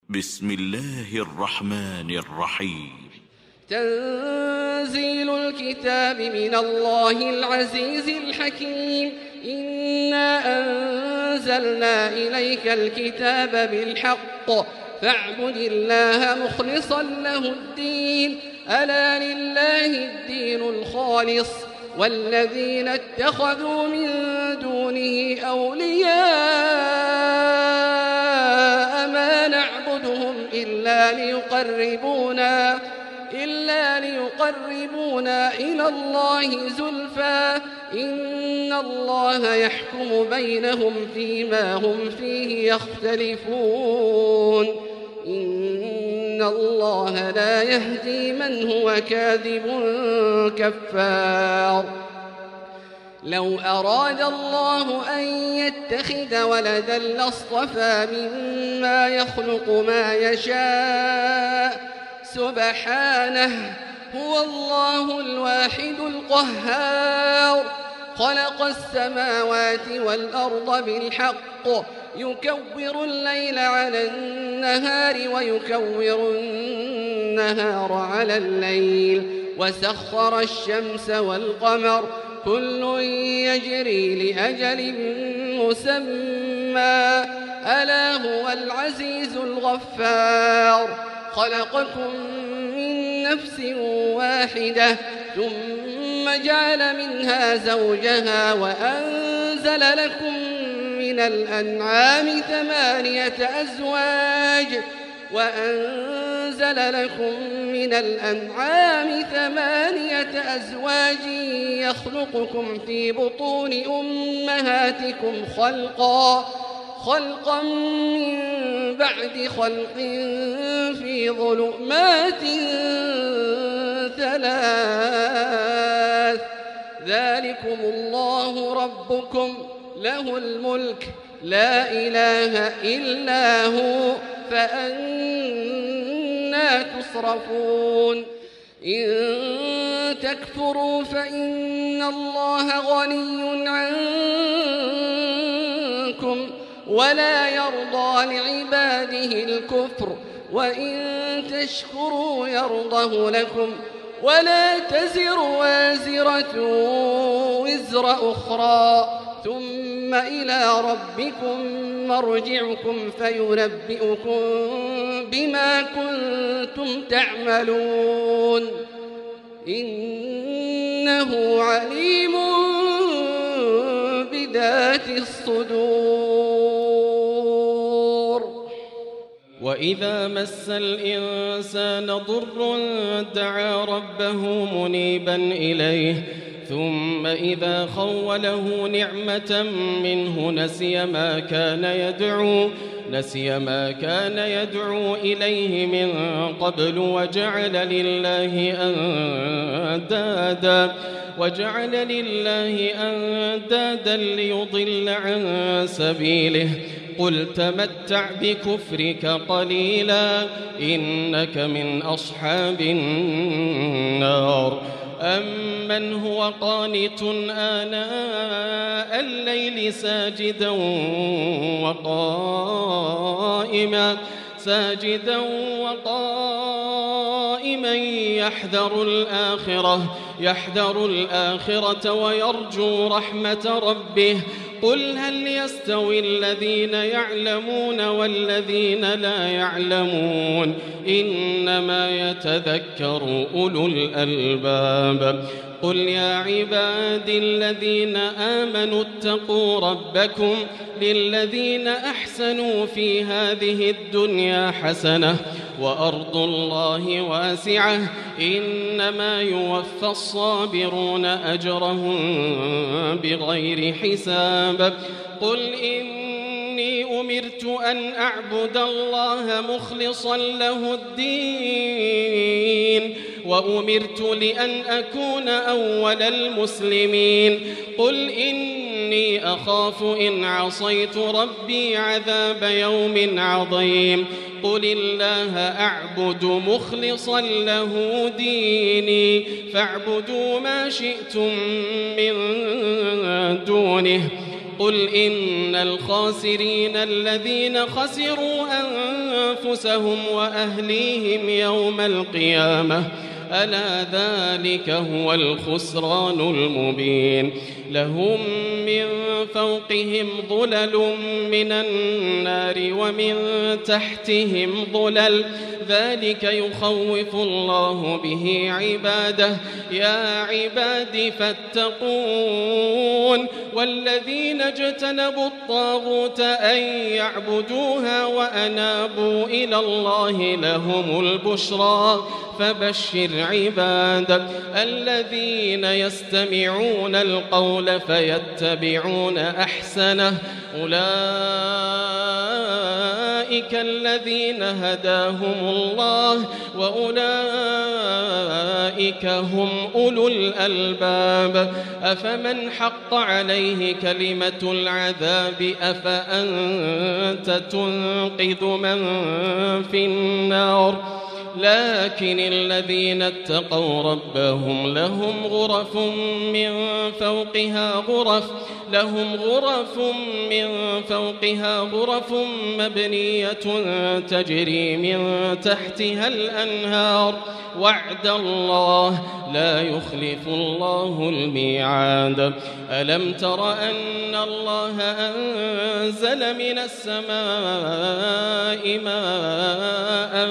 بسم الله الرحمن الرحيم. تنزيل الكتاب من الله العزيز الحكيم. إنا أنزلنا إليك الكتاب بالحق فاعبد الله مخلصا له الدين. ألا لله الدين الخالص والذين اتخذوا من دونه أولياء ما نعبدهم إلا ليقربونا إلى الله زلفى إن الله يحكم بينهم فيما هم فيه يختلفون. إن الله لا يهدي من هو كاذب كفار. لو أراد الله أن يتخذ ولدا لاصطفى مما يخلق ما يشاء سبحانه هو الله الواحد القهار. خلق السماوات والأرض بالحق يكور الليل على النهار ويكور النهار على الليل وسخر الشمس والقمر كل يجري لأجل مسمى ألا هو العزيز الغفار. خلقكم من نفس واحدة ثم جعل منها زوجها وأنزل لكم من الأنعام ثمانية أزواج يخلقكم في بطون أمهاتكم خلقا من بعد خلق في ظلمات ثلاث. ذلكم الله ربكم له الملك لا إله إلا هو فأنى تصرفون. إن تكفروا فإن الله غني عنكم ولا يرضى لعباده الكفر وإن تشكروا يرضه لكم ولا تزر وازرة وزر أخرى ثم إلى ربكم مرجعكم فينبئكم بما كنتم تعملون. إنه عليم بذات الصدور. وإذا مس الإنسان ضر دعا ربه منيبا إليه ثم إذا خوله نعمة منه نسي ما كان يدعو إليه من قبل وجعل لله أندادا ليضل عن سبيله. قل تمتع بكفرك قليلا إنك من أصحاب النار. أمن هو قانت آناء الليل ساجدا وقائما يحذر الآخرة ويرجو رحمة ربه. قل هل يستوي الذين يعلمون والذين لا يعلمون إنما يتذكر أولو الألباب. قل يا عبادي الذين آمنوا اتقوا ربكم للذين أحسنوا في هذه الدنيا حسنة وأرض الله واسعة إنما يوفى الصابرون أجرهم بغير حساب. قل إني أمرت أن أعبد الله مخلصا له الدين وأمرت لأن أكون أول المسلمين. قل إني أخاف إن عصيت ربي عذاب يوم عظيم. قل الله أعبد مخلصا له ديني فاعبدوا ما شئتم من دونه قل إن الخاسرين الذين خسروا أنفسهم وأهليهم يوم القيامة ألا ذلك هو الخسران المبين لهم من فوقهم ظلل من النار ومن تحتهم ظلل ذلك يخوف الله به عباده يا عباد فاتقون والذين اجتنبوا الطاغوت أن يعبدوها وأنابوا إلى الله لهم البشرى فبشر عبادك الذين يستمعون القول فيتبعون أحسنه أولئك الذين هداهم الله وأولئك هم أولو الألباب أفمن حق عليه كلمة العذاب أفأنت تنقذ من في النار لكن الذين اتقوا ربهم لهم غرف من فوقها غرف مبنية تجري من تحتها الأنهار وعد الله لا يخلف الله الميعاد ألم تر أن الله أنزل من السماء ماء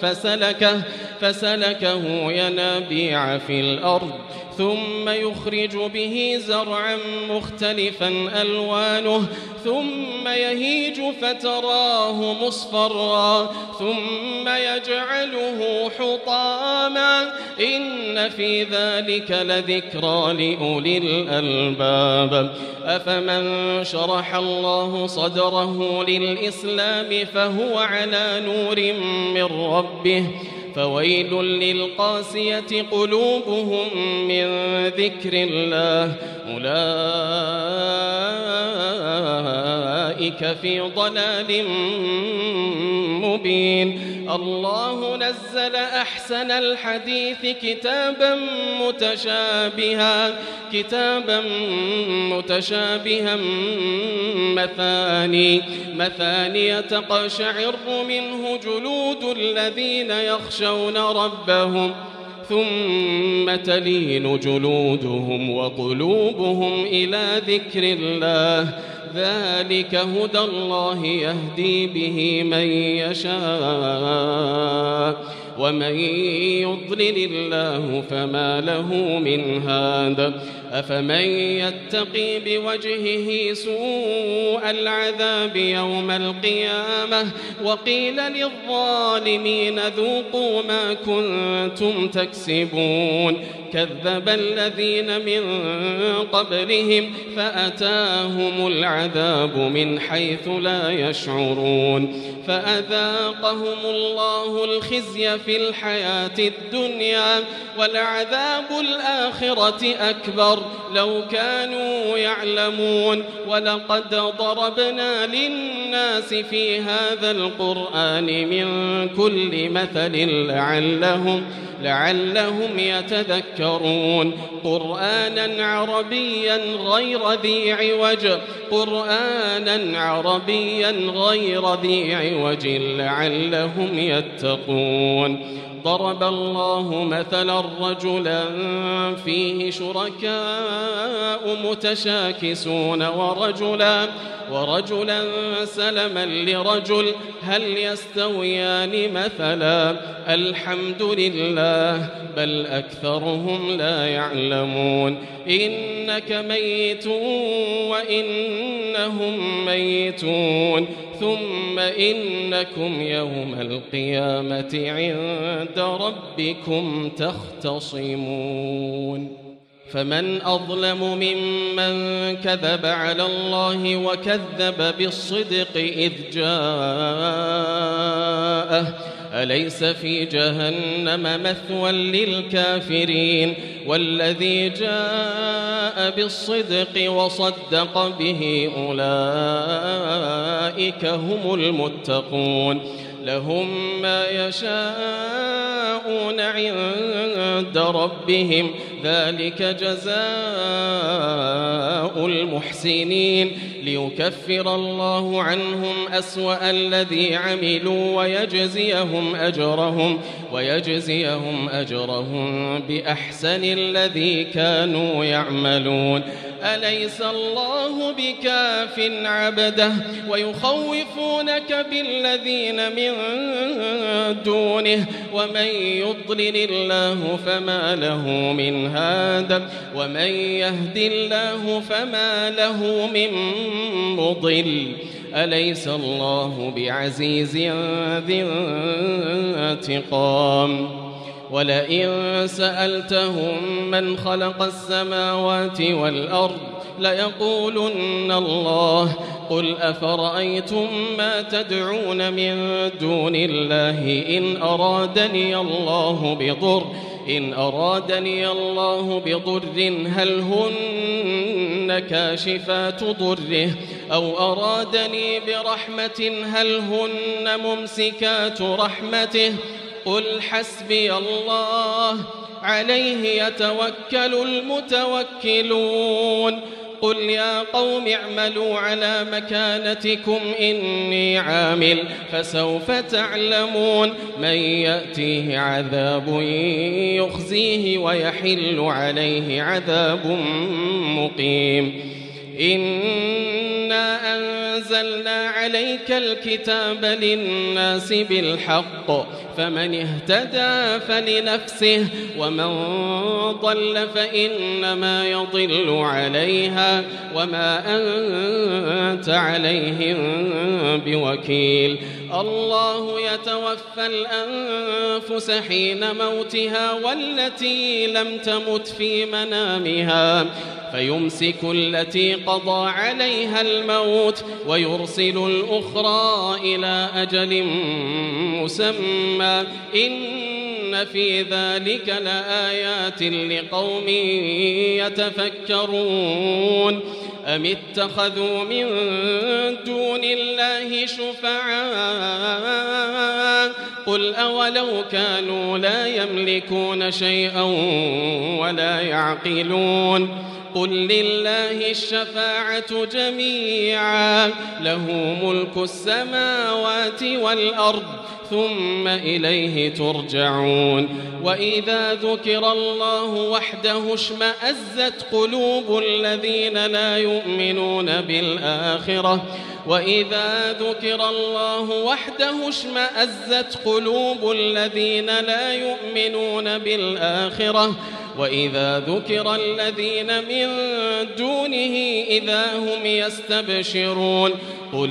فسلكه ينابيع في الأرض ثم يخرج به زرعا مختلفا ألوانه ثم يهيج فتراه مصفرا ثم يجعله حطاما إن في ذلك لذكرى لأولي الألباب أفمن شرح الله صدره للإسلام فهو على نور من ربه فويل للقاسية قلوبهم من ذكر الله أولئك في ضلال مبين الله نزل أحسن الحديث كتابا متشابها مثاني تقشعر منه جلود الذين يخشون ربهم ثم تلين جلودهم وقلوبهم إلى ذكر الله ذلك هدى الله يهدي به من يشاء ومن يضلل الله فما له من هاد أفمن يتقي بوجهه سوء العذاب يوم القيامة وقيل للظالمين ذوقوا ما كنتم تكسبون كذب الذين من قبلهم فأتاهم العذاب من حيث لا يشعرون فأذاقهم الله الخزي في الحياة الدنيا ولعذاب الآخرة أكبر لو كانوا يعلمون ولقد ضربنا للناس في هذا القرآن من كل مثل لعلهم يتذكرون قرآنا عربيا غير ذي عوج لعلهم يتقون ضرب الله مثلا رجلا فيه شركاء متشاكسون ورجلا سلما لرجل هل يستويان مثلا الحمد لله بل أكثرهم لا يعلمون إنك ميت وإنهم ميتون ثم إنكم يوم القيامة عند ربكم تختصمون فمن أظلم ممن كذب على الله وكذب بالصدق إذ جاءه أليس في جهنم مثوى للكافرين والذي جاء بالصدق وصدق به أولئك هم المتقون لهم ما يشاءون عند ربهم ذلك جزاء المحسنين ليكفر الله عنهم أسوأ الذي عملوا ويجزيهم أجرهم بأحسن الذي كانوا يعملون. أليس الله بكاف عبده ويخوفونك بالذين من دونه ومن يضلل الله فما له من هاد ومن يهد الله فما له من مضل. أليس الله بعزيز ذي انتقام. ولئن سألتهم من خلق السماوات والأرض ليقولن الله قل أفرأيتم ما تدعون من دون الله إن أرادني الله بضر هل هن كاشفات ضره أو أرادني برحمة هل هن ممسكات رحمته قل حسبي الله عليه يتوكل المتوكلون. قل يا قوم اعملوا على مكانتكم إني عامل فسوف تعلمون من يأتيه عذاب يخزيه ويحل عليه عذاب مقيم. إنا أنزلنا عليك الكتاب للناس بالحق فمن اهتدى فلنفسه ومن ضل فإنما يضل عليها وما أنت عليهم بوكيل. الله يتوفى الأنفس حين موتها والتي لم تمت في منامها فيمسك التي قضى عليها الموت ويرسل الأخرى إلى أجل مسمى إن في ذلك لآيات لقوم يتفكرون. أم اتخذوا من دون الله شفعاء قل أولو كانوا لا يملكون شيئا ولا يعقلون قل لله الشفاعة جميعا له ملك السماوات والأرض ثم إليه ترجعون. وإذا ذكر الله وحده اشمأزت قلوب الذين لا يؤمنون بالآخرة وإذا ذكر الله وحده اشمأزت قلوب الذين لا يؤمنون بالآخرة وإذا ذكر الذين من دونه إذا هم يستبشرون. قل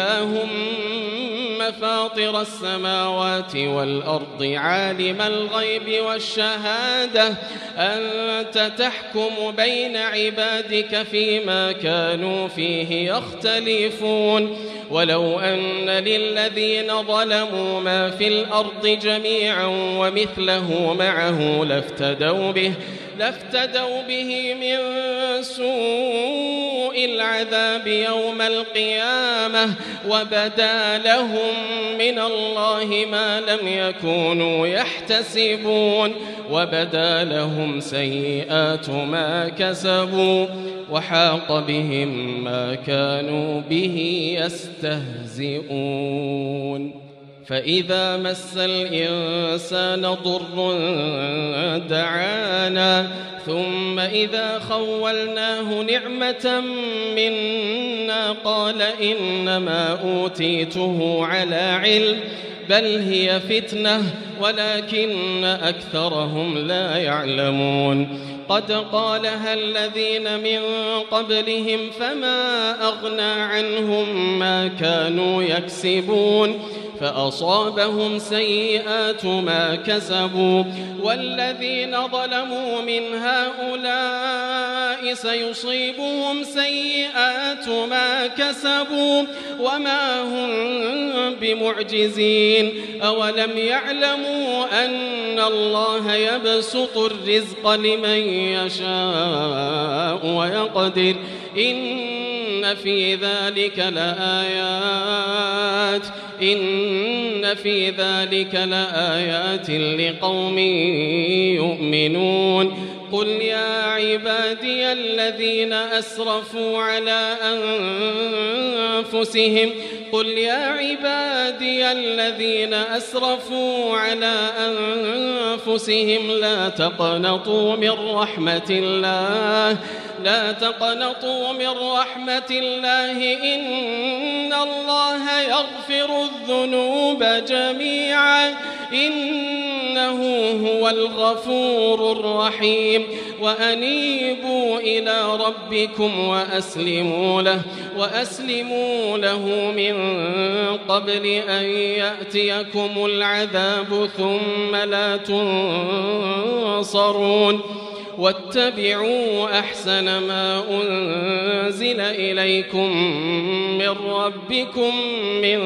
اللهم فاطر السماوات والأرض عالم الغيب والشهادة أنت تحكم بين عبادك فيما كانوا فيه يختلفون. ولو أن للذين ظلموا ما في الأرض جميعا ومثله معه لافتدوا به من سوء العذاب يوم القيامة وبدا لهم من الله ما لم يكونوا يحتسبون وبدا لهم سيئات ما كسبوا وحاق بهم ما كانوا به يستهزئون. فإذا مس الإنسان ضر دعانا ثم إذا خولناه نعمة منا قال إنما أوتيته على علم بل هي فتنة ولكن أكثرهم لا يعلمون. قد قالها الذين من قبلهم فما أغنى عنهم ما كانوا يكسبون فأصابهم سيئات ما كسبوا والذين ظلموا من هؤلاء سيصيبهم سيئات ما كسبوا وما هم بمعجزين. أولم يعلموا أن الله يبسط الرزق لمن يشاء ويقدر إن في ذلك لآيات لقوم يؤمنون. قل يا عبادي الذين أسرفوا على أنفسهم قل يا عبادي الذين أسرفوا على أنفسهم لا تقنطوا من رحمة الله من رحمة الله إن الله يغفر الذنوب جميعا إنه هو الغفور الرحيم وأنيبوا إلى ربكم وأسلموا له من قبل أن يأتيكم العذاب ثم لا تنصرون واتبعوا أحسن ما أنزل إليكم من ربكم من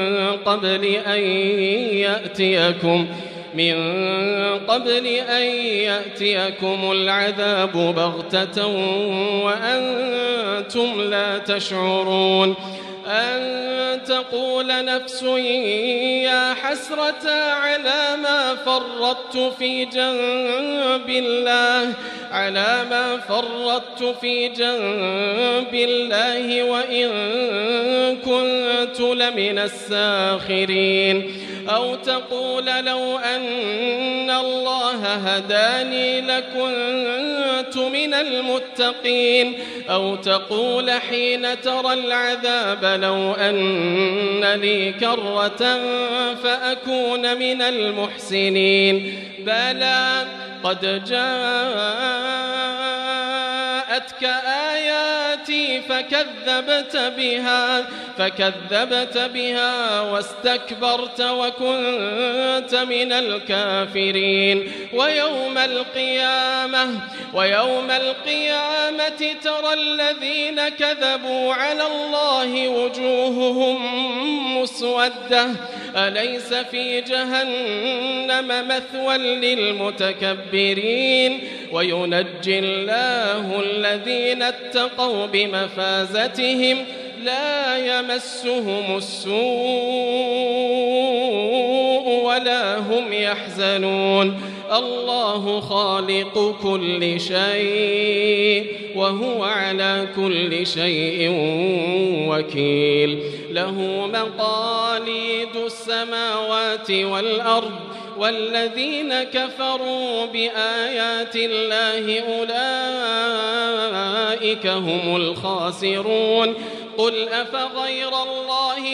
قبل أن يأتيكم العذاب بغتة وأنتم لا تشعرون أن تقول نفس يا حسرة على ما فرطت في جنب الله وإن كنت لمن الساخرين أو تقول لو أن الله هداني لكنت من المتقين أو تقول حين ترى العذاب لو أن لي كرة فأكون من المحسنين بلى قد جاءتك آياتي فكذبت بها واستكبرت وكنت من الكافرين ويوم القيامة ترى الذين كذبوا على الله وجوههم مسودة أليس في جهنم مثوى للمتكبرين وينجي الله الذين اتقوا بمفازتهم لا يمسهم السوء ولا هم يحزنون الله خالق كل شيء وهو على كل شيء وكيل له مقاليد السماوات والأرض والذين كفروا بآيات الله أولئك هم الخاسرون قل أفغير الله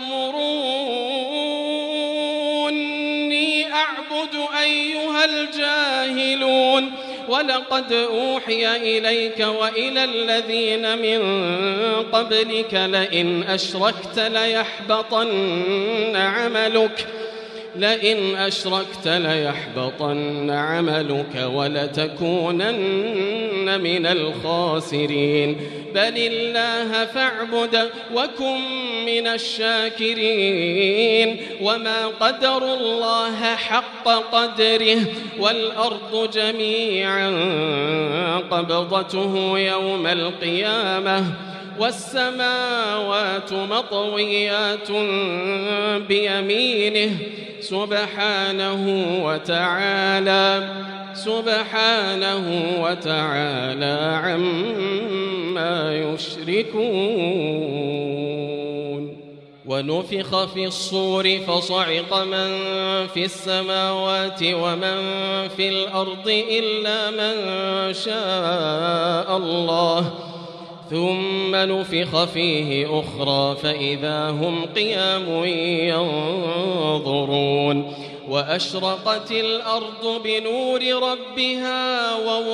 تأمروني أعبد أيها الجاهلون ولقد أوحي إليك وإلى الذين من قبلك لئن أشركت ليحبطن عملك ولتكونن من الخاسرين بل الله فاعبد وكن من الشاكرين وما قدروا الله حق قدره والأرض جميعا قبضته يوم القيامة والسماوات مطويات بيمينه سبحانه وتعالى عما يشركون ونفخ في الصور فصعق من في السماوات ومن في الأرض إلا من شاء الله ثم نفخ فيه أخرى فإذا هم قيام ينظرون وأشرقت الأرض بنور ربها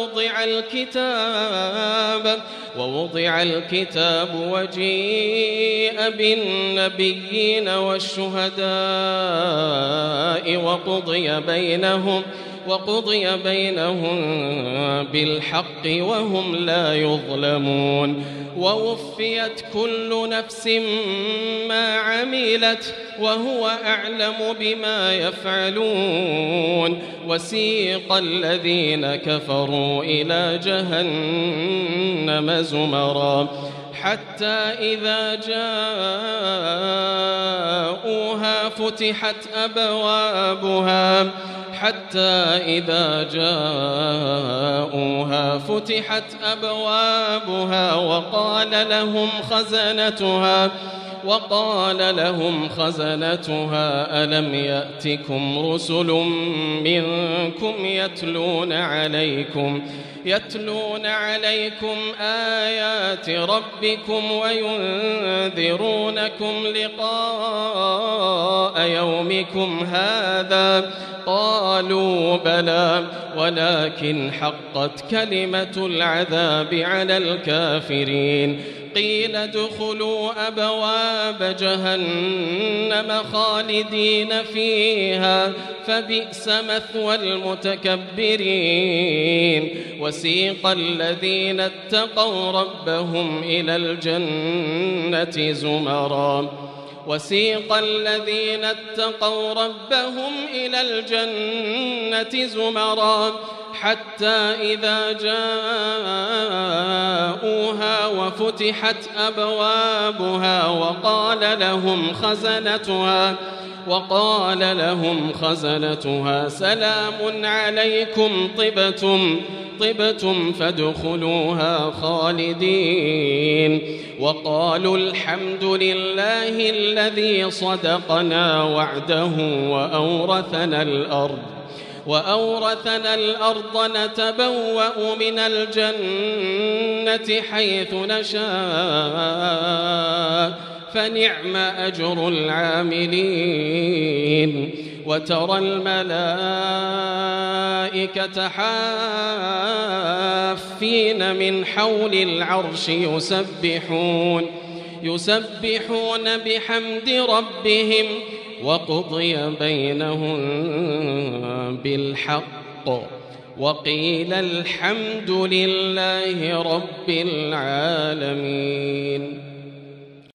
ووضع الكتاب وجيء بالنبيين والشهداء وقضي بينهم بالحق وهم لا يظلمون ووفيت كل نفس ما عملت وهو أعلم بما يفعلون وسيق الذين كفروا إلى جهنم زمرا حتى إذا جاءوها فتحت أبوابها وقال لهم خزنتها ألم يأتكم رسل منكم يتلون عليكم آيات ربكم وينذرونكم لقاء يومكم هذا؟ قالوا بلى ولكن حقت كلمة العذاب على الكافرين. قيل ادخلوا أبواب جهنم خالدين فيها فبئس مثوى المتكبرين. وسيق الذين اتقوا ربهم إلى الجنة زمرا حتى إذا جاءوها وفتحت أبوابها وقال لهم خزنتها سلام عليكم طبتم فادخلوها خالدين. وقالوا الحمد لله الذي صدقنا وعده وأورثنا الأرض نتبوأ من الجنة حيث نشاء فنعم أجر العاملين. وترى الملائكة حافين من حول العرش يسبحون بحمد ربهم وقضي بينهم بالحق وقيل الحمد لله رب العالمين.